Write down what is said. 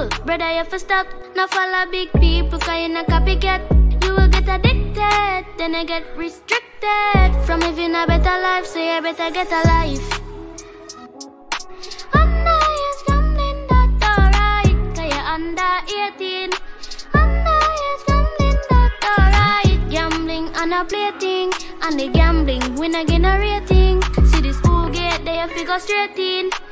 humble, brother, you have to stop. Now follow big people, cause you're not copycat. You will get addicted, then you get restricted from living a better life, so you better get a life. Underage gambling, that's alright, cause you're under 18. Underage gambling, that's alright. Gambling and a plating, and the gambling, we not get a rating. See this school gate, they have to go straight in.